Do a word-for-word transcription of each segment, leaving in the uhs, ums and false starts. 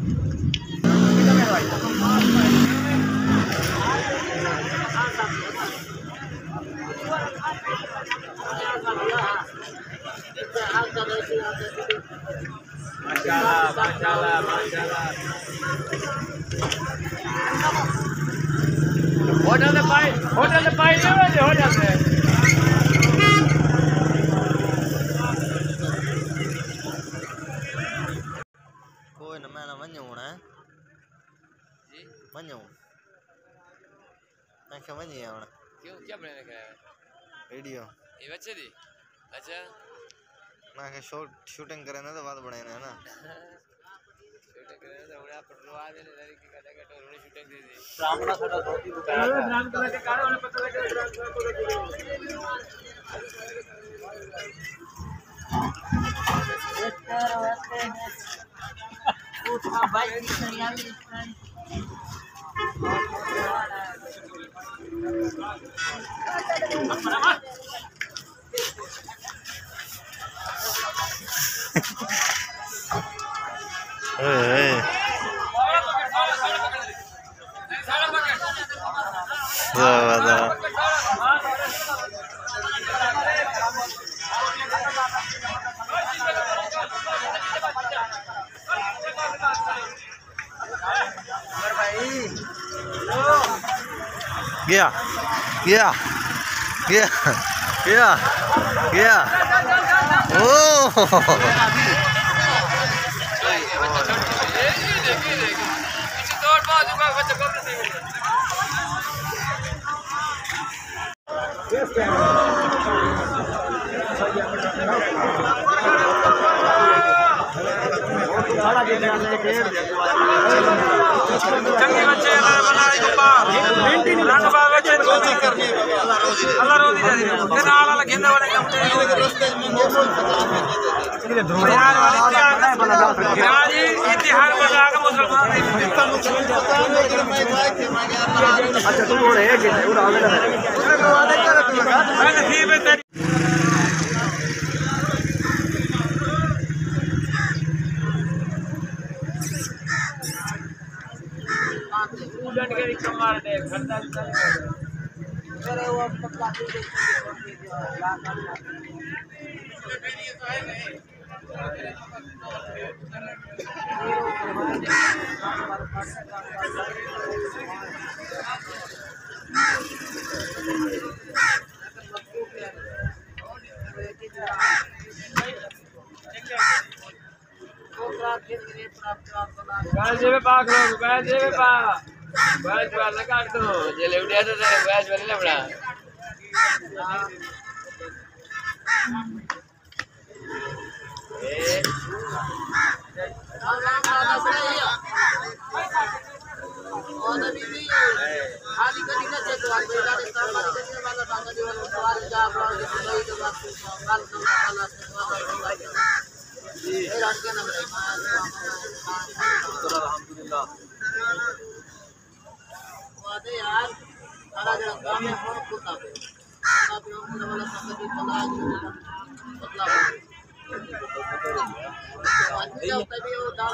माशाल्लाह माशाल्लाह माशाल्लाह होटल से पाई होटल से पाई नहीं होते होटल से कोई ना मैं ना वन्य होना है जी वन्य हूँ मैं क्या वन्य होना क्यों क्या बनाने का है वीडियो ये बच्चे दी अच्छा मैं क्या शॉट शूटिंग करें ना तो बात बढ़े ना ना शूटिंग करें तो उन्हें आप रोआ देने लगे कि कटा कटा उन्हें शूटिंग दे दी ब्राह्मण साडा धोती बुकाया है ब्राह्मण कलर के कारे उन्हें पता लगे ब्राह्मण कलर के उसका बाइक नहीं आ रही गया गया गया गया गया ओह चंगी बच्चे बनाने को पार रंग बाग बच्चे अल्लाह रोदी दे दे के नाल वाला गेंदा वाले कम दे बिहार वाले गिराज इतिहास बना के मुसलमान अच्छा तू बोल है कि उड़ा ले मैं नसीब है उड़न के कमार दे खंडा मेरे वो पतला भी गाय जेबे पाक लोग गाय जेबे पा गाय वाला काट दो जे ले उड़िया तो गाय वाले लबड़ा ए और अभी भी खाली करी ना चेक वाला बेटा ने काम वाला करने वाला बांधा जो सवाल जा रहा है तो वही तो बात काल तो वाला जी ए रात के नंबर अल्हम्दुलिल्लाह वादे यार सारा जन काम में फोन खुदा पे खुदा पे हम वाला संगति पला बदला अच्छा तभी वो दाल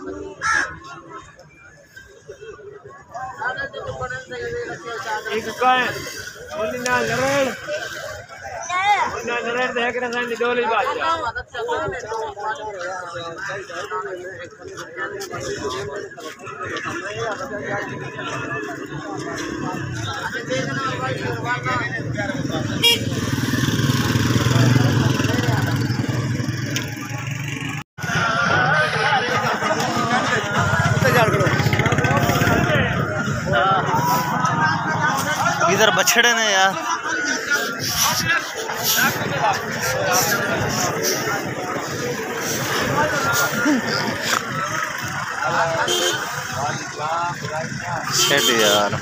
दादा जो बनन से ये रखे चादर एक का उन्ना नरेड़ उन्ना नरेड़ देख रहे हैं डोली बात इधर बछड़े ने यार शेट यार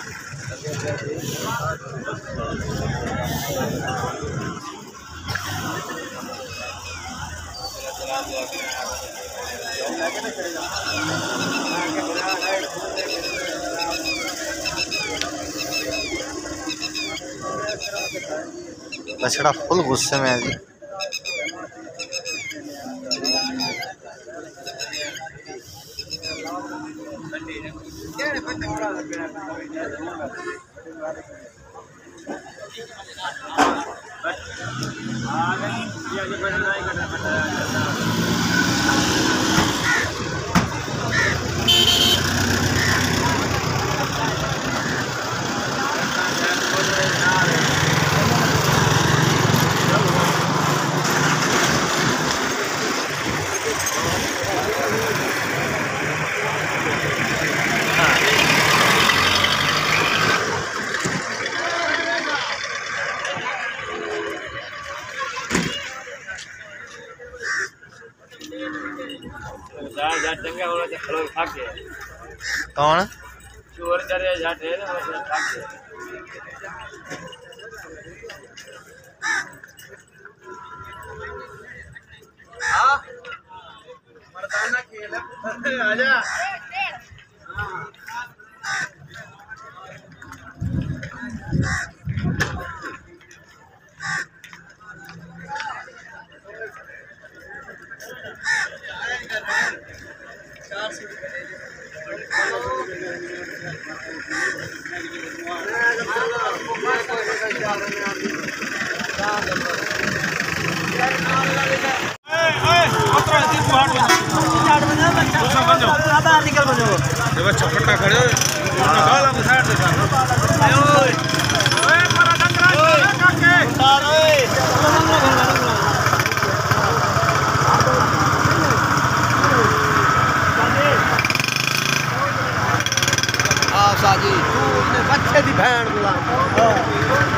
बछड़ा फुल गुस्से में है जी। चंगा होला ते खड़ो थाके कौन चोर करे जाटे ना वो थाके हां मर्दाना खेल आजा चपटा खड़े गाला में साइड दे ओए ओए मारा डंगरा काके उतार ओए आ साजी तू ने बच्चे दी भैन बुला